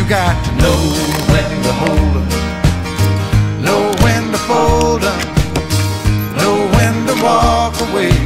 You got to know when to hold 'em, know when to fold 'em, know when to walk away.